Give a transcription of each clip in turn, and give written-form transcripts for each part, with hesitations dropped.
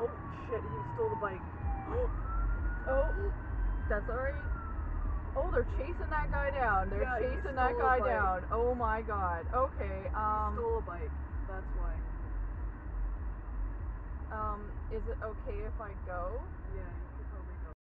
Oh shit, he stole the bike. Oh, that's alright. Oh, they're chasing that guy down. They're chasing that guy down. Oh my god. Okay, He stole a bike. That's why. Is it okay if I go? Yeah, you could probably go.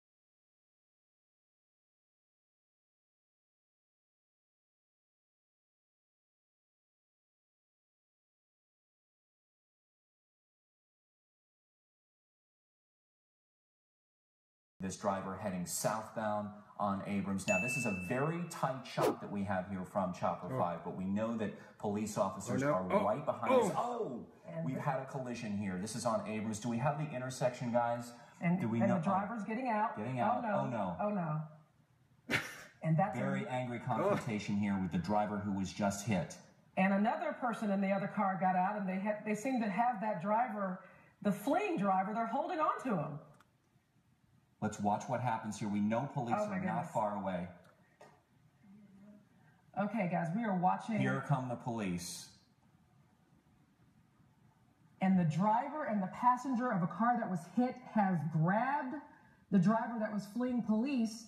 This driver heading southbound on Abrams. Now, this is a very tight shot that we have here from Chopper 5, but we know that police officers are right behind us. Oh, we've had a collision here. This is on Abrams. Do we have the intersection, guys? And the driver's getting out. Getting out. Oh, no. Oh, no. And that's very angry confrontation here with the driver who was just hit. And another person in the other car got out, and they seem to have that driver, the fleeing driver, they're holding on to him. Let's watch what happens here. We know police are not far away. Okay, guys, we are watching. Here come the police. And the driver and the passenger of a car that was hit have grabbed the driver that was fleeing police.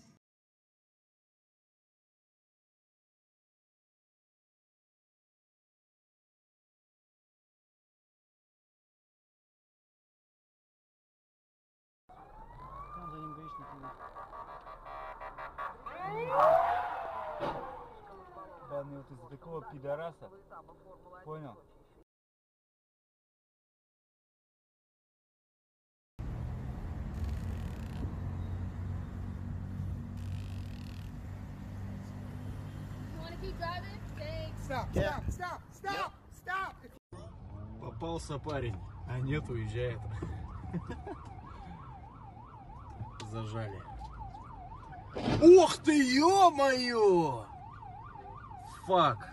Данный вот из-за такого пидораса. Понял? You want to keep driving? Thanks. Stop! Попался парень, а нет, уезжает. Зажали. Ух ты, ё-моё! Фак.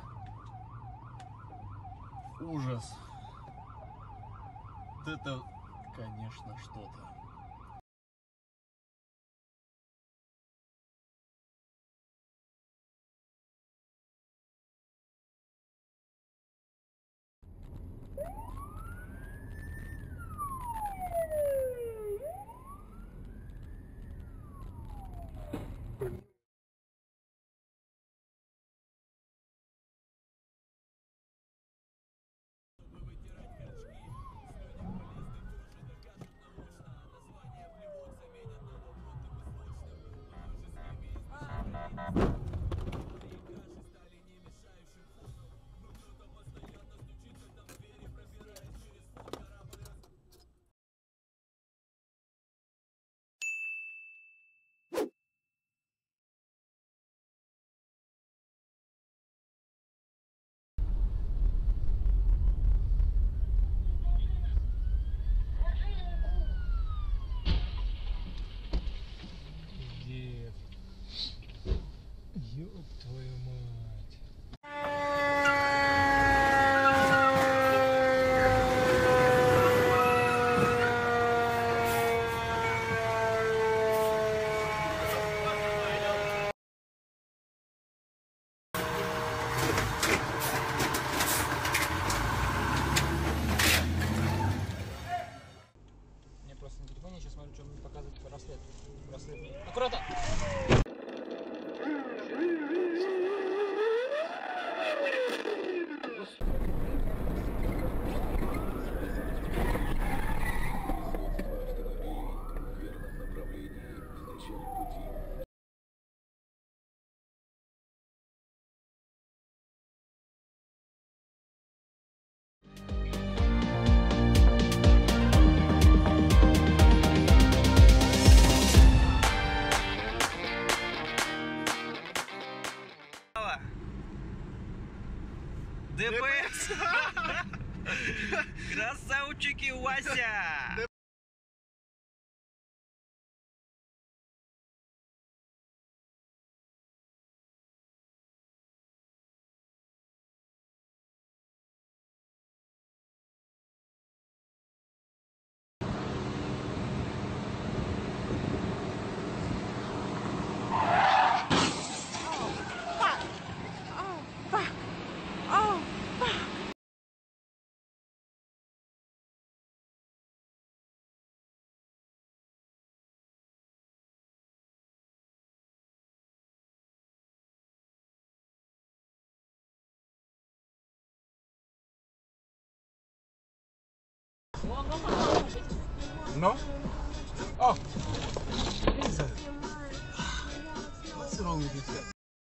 Ужас. Вот это, конечно, что-то. Ёб твою мать. Мне просто на телефоне сейчас смотрю, что мне показывает браслет. Аккуратно! ДПС! Красавчики, Вася! No? Oh! Jesus! What's wrong with this guy?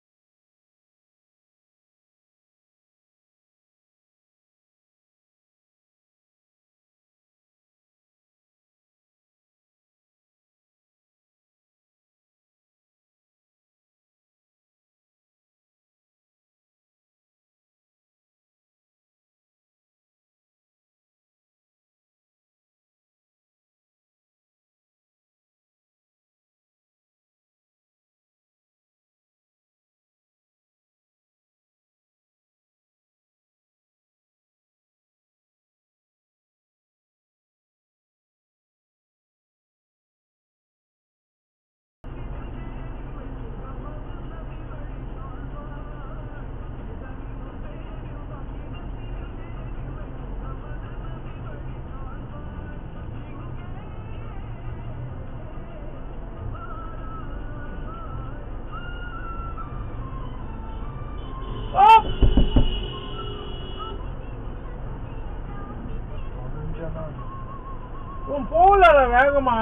Un pula la வேகமா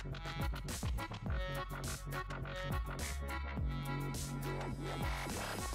என்னடா